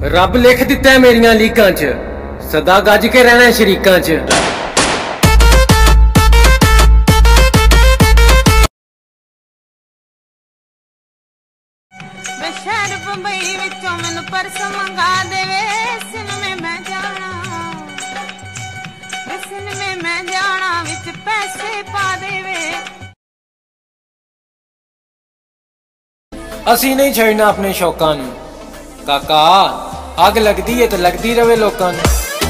रब लिख दिता है मेरियां लीकां च, सदा गज के रहना शरीकां च। शहर बंबई विचों मैनू परस मंगा देवे, सिनेमे मैं जाना, सिनेमे मैं जाना, विच पैसे पा देवे। असी नहीं छड़ना अपने शौकां नूं काका, अग लगदी है तो लगदी रवे लोकां नूं।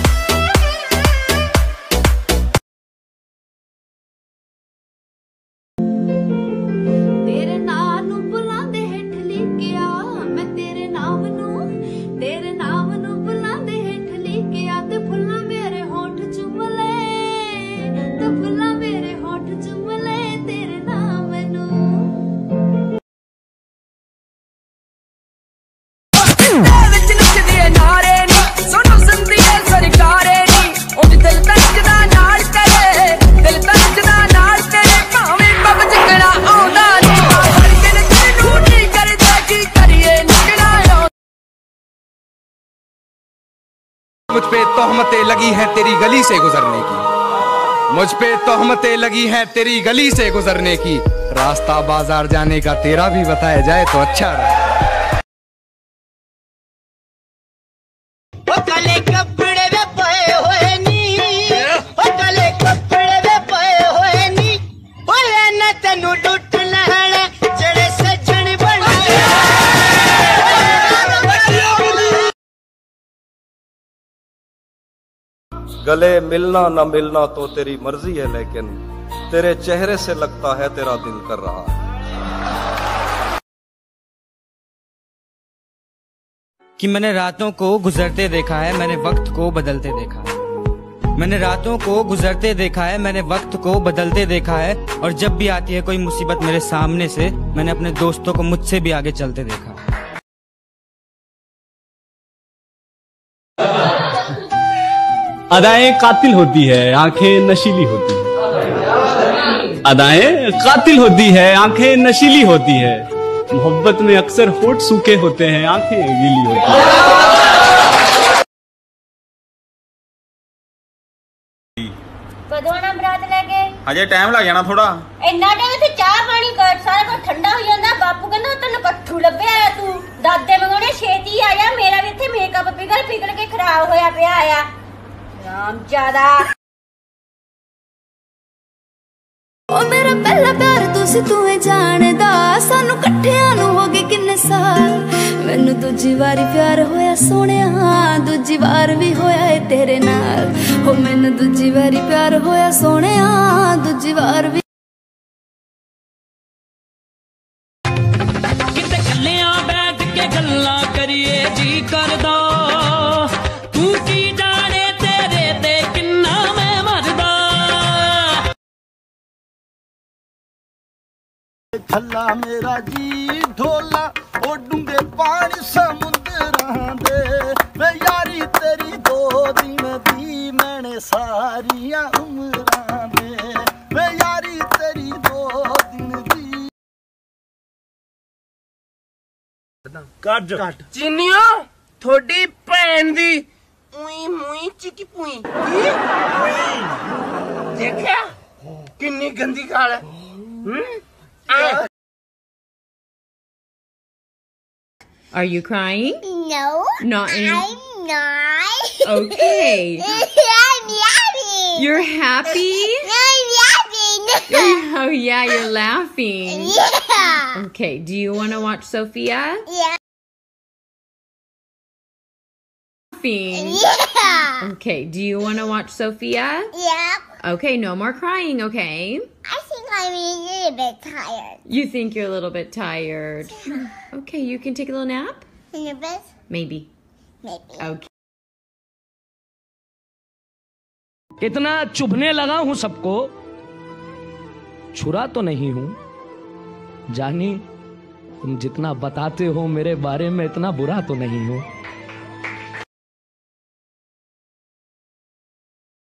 तेरे नाम नूं बुलांदे हेठ लिखिया, मैं तेरे नाम नूं बुलांदे हेठ लिखिया, ते फुल्ला मेरे होठ चुम ले, ते फुल्ला मेरे होठ चुम ले तेरे नाम नूं। मुझ पे तोहमतें लगी हैं तेरी गली से गुजरने की, मुझ पे तोहमतें लगी हैं तेरी गली से गुजरने की, रास्ता बाजार जाने का तेरा भी बताया जाए तो अच्छा रहा। काले कपड़े वे पाए होए नी, काले कपड़े वे पाए होए नी, ओए ना तेनू डुट लहणे जड़े सजन बनाए। गले मिलना न मिलना तो तेरी मर्जी है, लेकिन तेरे चेहरे से लगता है तेरा दिल कर रहा है। कि मैंने रातों को गुजरते देखा है, मैंने वक्त को बदलते देखा है। मैंने रातों को गुजरते देखा है, मैंने वक्त को बदलते देखा है। और जब भी आती है कोई मुसीबत मेरे सामने से, मैंने अपने दोस्तों को मुझसे भी आगे चलते देखा है। अदाएं कातिल होती है, आंखें नशीली होती है। अदाएं कातिल होती है, आंखें नशीली होती है। मोहब्बत में अक्सर होठ सूखे होते हैं, आंखें गीली होती हैं। कदों ना बरात लेके अजे टाइम लग जाना थोड़ा। इन्ना टाइम इत्थे चाह पानी कर सारा कुछ ठंडा हो जांदा। बापू कहंदा तन्नू कट्ठू लभ्या है, तू दादे मंगोने छेती आ जा, मेरा भी इत्थे मेकअप पिघल के खराब होया पिया आया राम ज्यादा। ओ मेरा पहला प्यार तुसी तू जानदा, सानू कट्ठियां नू हो गए किन्ने साल। मैनू दूजी वारी प्यार होया सोहणिया, दूजी बार भी होया है तेरे नाल। हो मैनू दूजी वारी प्यार होया सोहणिया, दूजी बार भी। किते कल्लियां बैठ के गल्लां करिए जी करदा, तू की जाने तेरे ते किन्ना मैं मरदा। थल्ला मेरा जी ढोला, ओ डूंगे पानी समुंदरां दे, वे यारी तेरी दो दिन दी मैंने सारियां उमरां दे, वे यारी तेरी दो दिन दी। कट चीनियो थोड़ी भैन दी उई मुई चिकी पुई देखा किन्नी गंदी गाल है। Are you crying? No, Not in... I'm not. Okay. I'm laughing. You're happy? I'm laughing. Oh yeah, you're laughing. Yeah. Okay, do you want to watch Sophia? Yeah. Yeah. Okay, do you want to watch Sophia? Yeah. Okay, no more crying, okay? I think I'm a little bit tired. You think you're a little bit tired. Okay, you can take a little nap? A little bit? Maybe. Maybe. Okay. कितना चुभने लगा हूं सबको, छुरा तो नहीं हूं। जानी तुम जितना बताते हो मेरे बारे में, इतना बुरा तो नहीं हूं।